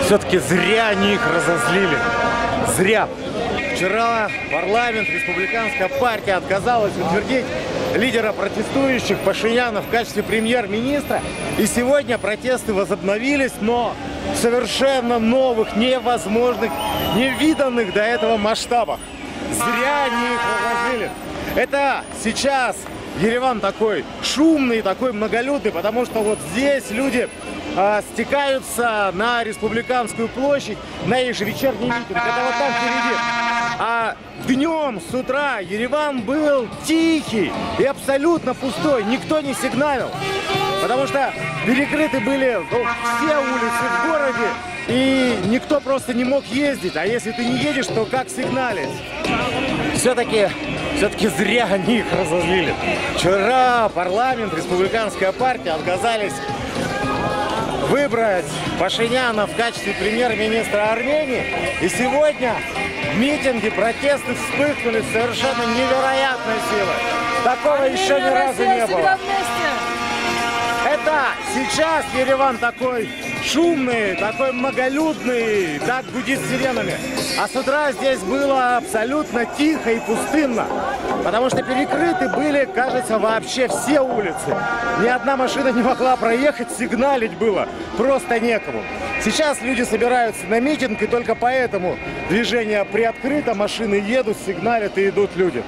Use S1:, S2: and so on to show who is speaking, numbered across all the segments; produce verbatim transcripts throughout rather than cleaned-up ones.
S1: Все-таки зря они их разозлили. Зря. Вчера парламент, республиканская партия отказалась утвердить лидера протестующих Пашиняна в качестве премьер-министра. И сегодня протесты возобновились, но в совершенно новых, невозможных, невиданных до этого масштабах. Зря они их разозлили. Это сейчас Ереван такой шумный, такой многолюдный, потому что вот здесь люди а, стекаются на Республиканскую площадь, на их же вечерний митинг. Это вот там впереди. А днем с утра Ереван был тихий и абсолютно пустой. Никто не сигналил, потому что перекрыты были ну, все улицы в городе, и никто просто не мог ездить. А если ты не едешь, то как сигналить? Все-таки все-таки зря они их разозлили. Вчера парламент, республиканская партия отказались выбрать Пашиняна в качестве премьер-министра Армении. И сегодня митинги, протесты вспыхнули с совершенно невероятной силой. Такого еще ни разу не было. Это сейчас Ереван такой шумный, такой многолюдный, так гудит сиренами. А с утра здесь было абсолютно тихо и пустынно, потому что перекрыты были, кажется, вообще все улицы. Ни одна машина не могла проехать, сигналить было просто некому. Сейчас люди собираются на митинг, и только поэтому движение приоткрыто, машины едут, сигналят и идут люди.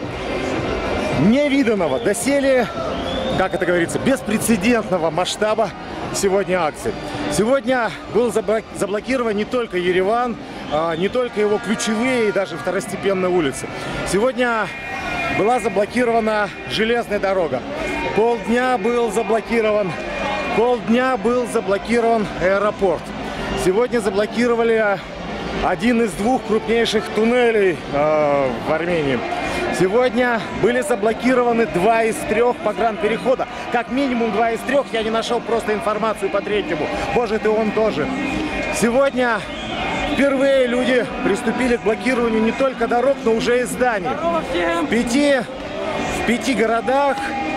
S1: Невиданного, доселе, как это говорится, беспрецедентного масштаба сегодня акции. Сегодня был заблокирован не только Ереван, не только его ключевые и даже второстепенные улицы. Сегодня была заблокирована железная дорога. Полдня был заблокирован, полдня был заблокирован аэропорт. Сегодня заблокировали один из двух крупнейших туннелей э, в Армении. Сегодня были заблокированы два из трех погранперехода. Как минимум два из трех. Я не нашел просто информацию по третьему. Может, и он тоже. Сегодня впервые люди приступили к блокированию не только дорог, но уже и зданий. В пяти, в пяти городах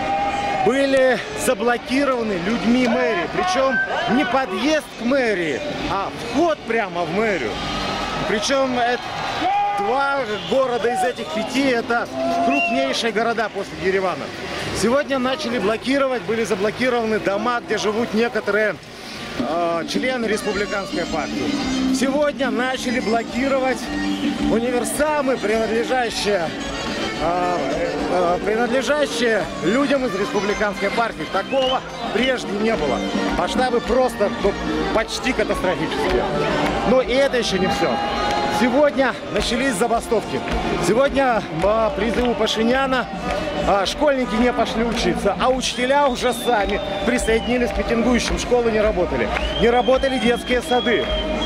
S1: были заблокированы людьми мэрии. Причем не подъезд к мэрии, а вход прямо в мэрию. Причем это два города из этих пяти – это крупнейшие города после Еревана. Сегодня начали блокировать, были заблокированы дома, где живут некоторые э, члены республиканской партии. Сегодня начали блокировать универсамы, принадлежащие, э, э, принадлежащие людям из республиканской партии. Такого прежде не было. Масштабы просто ну, почти катастрофические. Но и это еще не все. Сегодня начались забастовки. Сегодня по призыву Пашиняна школьники не пошли учиться, а учителя уже сами присоединились к митингующим. Школы не работали. Не работали детские сады.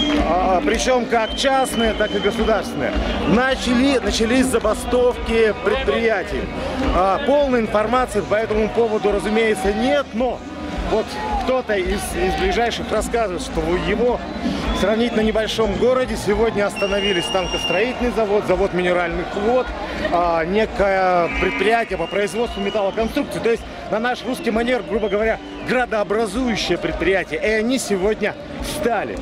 S1: Причем как частные, так и государственные. Начали, начались забастовки предприятий. Полной информации по этому поводу, разумеется, нет, но вот кто-то из, из ближайших рассказывает, что в его сравнительно небольшом городе сегодня остановились танкостроительный завод, завод минеральных вод, а, некое предприятие по производству металлоконструкций. То есть на наш русский манер, грубо говоря, градообразующее предприятие. И они сегодня встали.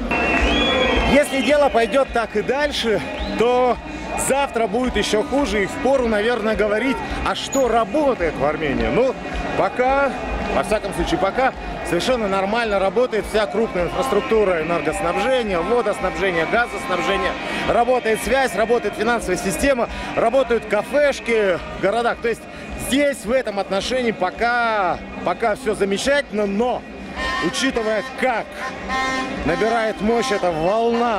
S1: Если дело пойдет так и дальше, то завтра будет еще хуже. И впору, наверное, говорить, а что работает в Армении. Ну, пока, во всяком случае, пока совершенно нормально работает вся крупная инфраструктура энергоснабжения, водоснабжения, газоснабжения. Работает связь, работает финансовая система, работают кафешки в городах. То есть здесь в этом отношении пока, пока все замечательно, но учитывая, как набирает мощь эта волна,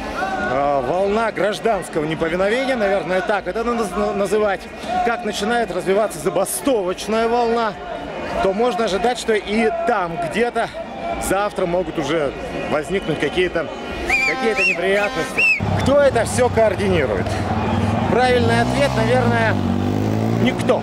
S1: э, волна гражданского неповиновения, наверное, так это надо называть, как начинает развиваться забастовочная волна, то можно ожидать, что и там где-то завтра могут уже возникнуть какие-то какие-то неприятности. Кто это все координирует? Правильный ответ, наверное, никто.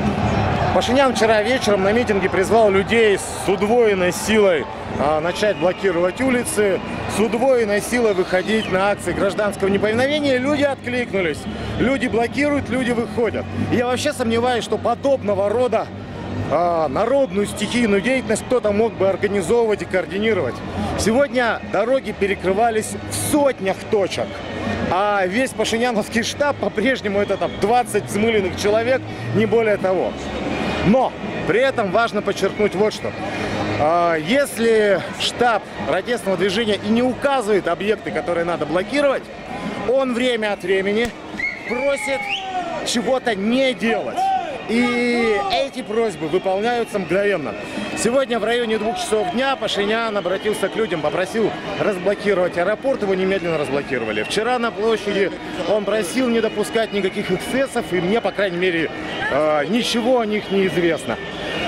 S1: Пашинян вчера вечером на митинге призвал людей с удвоенной силой а, начать блокировать улицы, с удвоенной силой выходить на акции гражданского неповиновения. Люди откликнулись. Люди блокируют, люди выходят. И я вообще сомневаюсь, что подобного рода а, народную стихийную деятельность кто-то мог бы организовывать и координировать. Сегодня дороги перекрывались в сотнях точек, а весь пашиняновский штаб по-прежнему это там двадцать взмыленных человек, не более того. Но при этом важно подчеркнуть вот что. Если штаб протестного движения и не указывает объекты, которые надо блокировать, он время от времени просит чего-то не делать. И эти просьбы выполняются мгновенно. Сегодня в районе двух часов дня Пашинян обратился к людям, попросил разблокировать аэропорт, его немедленно разблокировали. Вчера на площади он просил не допускать никаких эксцессов, и мне, по крайней мере, ничего о них не известно.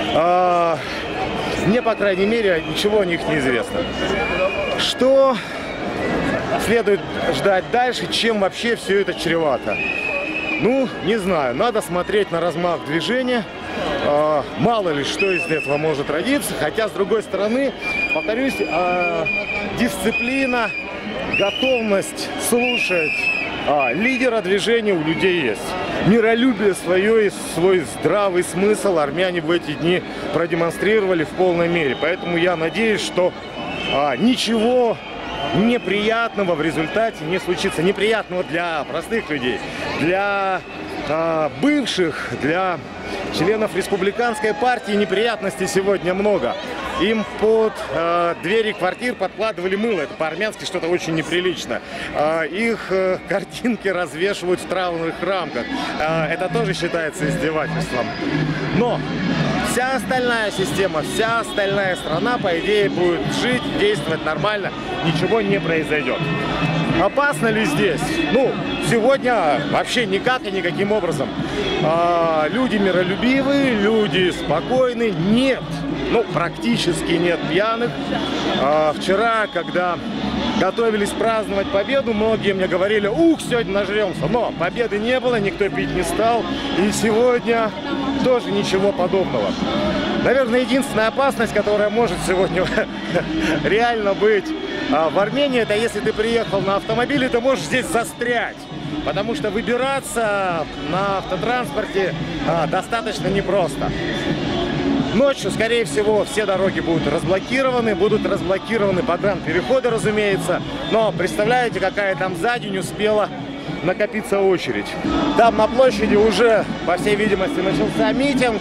S1: Мне, по крайней мере, ничего о них не известно. Что следует ждать дальше, чем вообще все это чревато? Ну, не знаю, надо смотреть на размах движения. А, мало ли, что из этого может родиться. Хотя, с другой стороны, повторюсь, а, дисциплина, готовность слушать а, лидера движения у людей есть. Миролюбие свое и свой здравый смысл армяне в эти дни продемонстрировали в полной мере. Поэтому я надеюсь, что а, ничего неприятного в результате не случится. Неприятного для простых людей, для э, бывших, для членов республиканской партии неприятностей сегодня много. Им под э, двери квартир подкладывали мыло. Это по-армянски что-то очень неприлично. Э, их э, картинки развешивают в травных рамках. Э, это тоже считается издевательством. Но вся остальная система, вся остальная страна, по идее, будет жить, действовать нормально, ничего не произойдет. Опасно ли здесь? Ну, сегодня вообще никак и никаким образом. А, люди миролюбивые, люди спокойные. Нет, ну, практически нет пьяных. А, вчера, когда готовились праздновать победу, многие мне говорили: ух, сегодня нажремся. Но победы не было, никто пить не стал. И сегодня тоже ничего подобного. Наверное, единственная опасность, которая может сегодня реально быть в Армении, это если ты приехал на автомобиле, ты можешь здесь застрять. Потому что выбираться на автотранспорте а, достаточно непросто. Ночью, скорее всего, все дороги будут разблокированы, будут разблокированы погранпереходы, разумеется. Но представляете, какая там за день успела накопиться очередь. Там на площади уже, по всей видимости, начался митинг.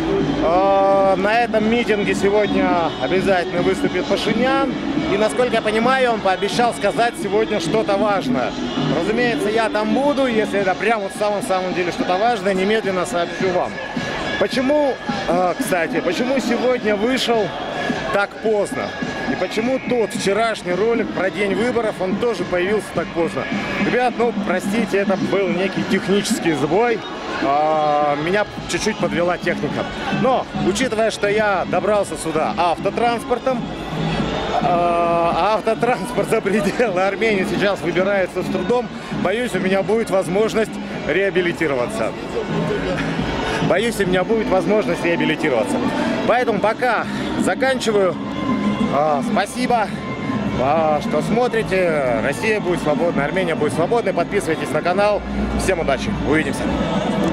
S1: На этом митинге сегодня обязательно выступит Пашинян. И, насколько я понимаю, он пообещал сказать сегодня что-то важное. Разумеется, я там буду. Если это прямо в самом-самом деле что-то важное, немедленно сообщу вам. Почему, кстати, почему сегодня вышел так поздно? И почему тот вчерашний ролик про день выборов, он тоже появился так поздно? Ребят, ну, простите, это был некий технический сбой. А, меня чуть-чуть подвела техника. Но, учитывая, что я добрался сюда автотранспортом, а автотранспорт за пределы Армении сейчас выбирается с трудом, боюсь, у меня будет возможность реабилитироваться. Боюсь, у меня будет возможность реабилитироваться. Поэтому пока заканчиваю. Спасибо, что смотрите. Россия будет свободна, Армения будет свободной. Подписывайтесь на канал. Всем удачи. Увидимся.